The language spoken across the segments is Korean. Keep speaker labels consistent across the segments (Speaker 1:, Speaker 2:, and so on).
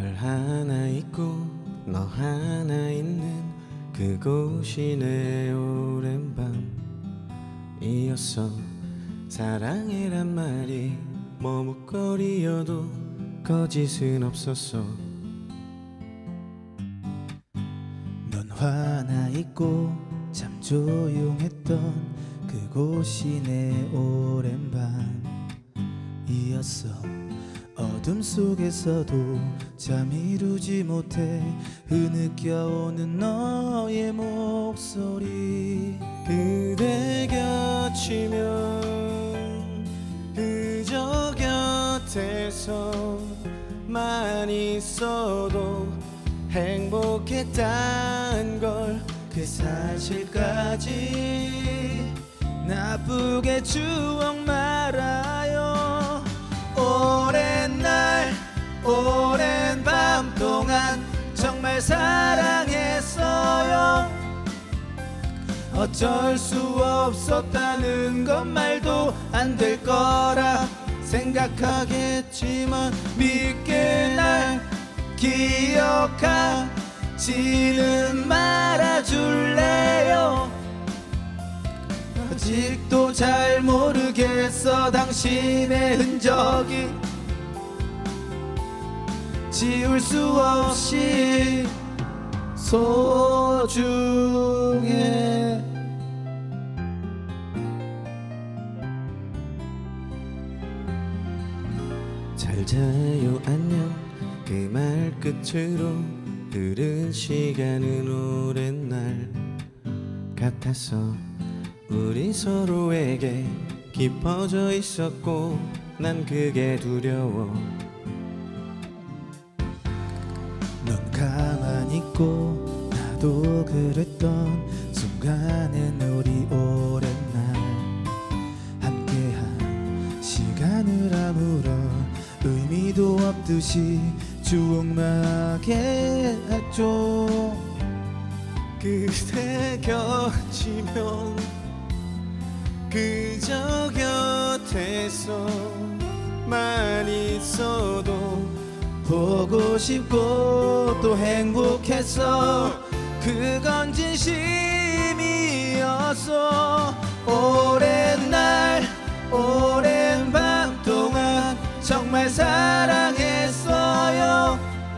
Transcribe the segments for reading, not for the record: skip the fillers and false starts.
Speaker 1: 별 하나 있고 너 하나 있는 그곳이 내 오랜 밤이었어. 사랑해란 말이 머뭇거리여도 거짓은 없었어.
Speaker 2: 넌 화나 있고 참 조용했던 그곳이 내 오랜 밤이었어. 어둠 속에서도 잠 이루지 못해 흐느껴오는 너의 목소리.
Speaker 1: 그대 곁이면 그저 곁에서만 있어도 행복했단 걸,
Speaker 2: 그 사실까지 나쁘게 추억 말아요. 오랜 날 오랜 밤 동안 정말 사랑했어요. 어쩔 수 없었다는 것 말도 안 될 거라 생각하겠지만 믿게 날 기억하지는 말아줄래요. 아직도 잘 모르겠어 당신의 흔적이 지울 수 없이 소중해.
Speaker 1: 잘 자요 안녕 그 말 끝으로 흐른 시간은 오랜 날 같았어. 우리 서로에게 깊어져 있었고 난 그게 두려워.
Speaker 2: 넌 가만히 있고 나도 그랬던 순간엔 우리 오랜 날 함께한 시간을 아무런 의미도 없듯이 추억나게 했죠.
Speaker 1: 그대 곁이면 그저 곁에서만 있어도
Speaker 2: 보고 싶고 또 행복했어. 그건 진심이었어. 오랜 날 오랜 밤 동안 정말 사랑했어요.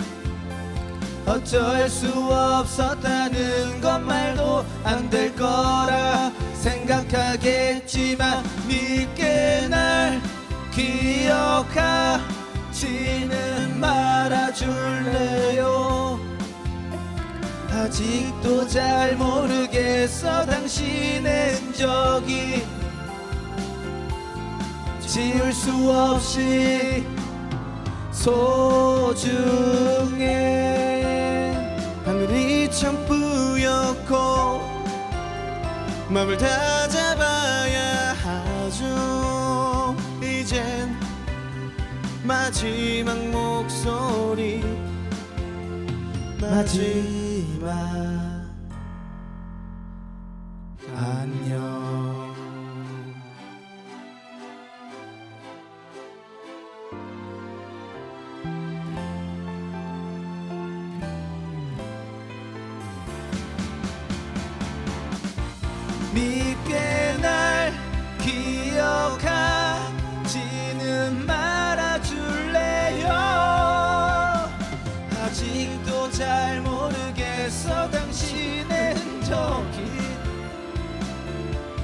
Speaker 2: 어쩔 수 없었다는 것 말도 안 될 거라 생각하겠지만 믿게 날 기억하지는 말아줄래요. 아직도 잘 모르겠어 당신의 흔적이 지울 수 없이 소중해.
Speaker 1: 하늘이 참 뿌옇고 맘을 다 잡아야 하죠. 이젠 마지막 목소리
Speaker 2: 마지막 안녕. 믿게 날 기억하지는 말아줄래요. 아직도 잘 모르겠어 당신의 흔적이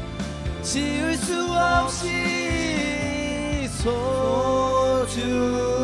Speaker 2: 지울 수 없이 소중